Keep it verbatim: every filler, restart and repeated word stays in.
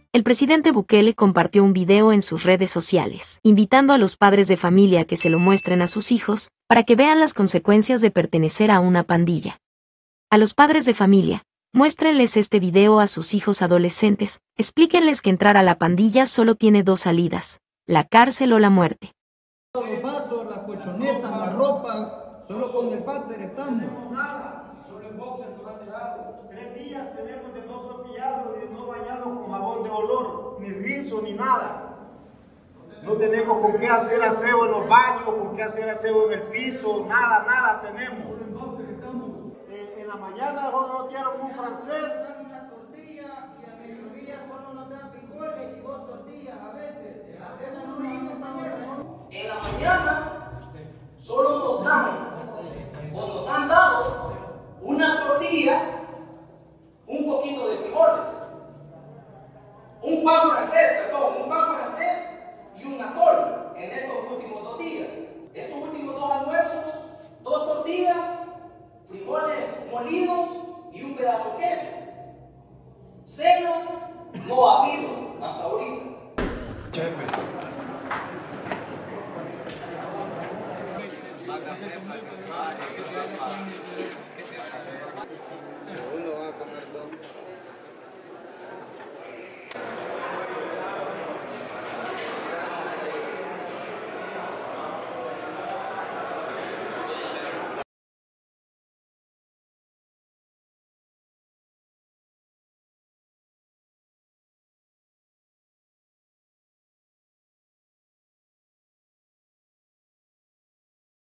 El presidente Bukele compartió un video en sus redes sociales, invitando a los padres de familia a que se lo muestren a sus hijos, para que vean las consecuencias de pertenecer a una pandilla. A los padres de familia, muéstrenles este video a sus hijos adolescentes, explíquenles que entrar a la pandilla solo tiene dos salidas, la cárcel o la muerte. Los vasos, las colchonetas, la ropa, solo con el boxer estamos. No nada, solo el boxer nos ha tirado. Tres días tenemos de no cepillarlo y de no bañarnos con jabón de olor, ni rizo, ni nada. No tenemos con qué hacer aseo en los baños, con qué hacer aseo en el piso, nada, nada tenemos. Solo en boxer estamos. Eh, en la mañana nosotros nos dieron un francés. Una tortilla y a mediodía solo nos dan frijoles y dos tortillas a veces. En la cena no nos han dado. En la mañana solo nos dan o nos han dado una tortilla, un poquito de frijoles, un pan francés, perdón, un pan francés y un atol en estos últimos dos días. Estos últimos dos almuerzos, dos tortillas, frijoles molidos y un pedazo de queso. Cena no ha habido hasta ahorita. Jefe. Café,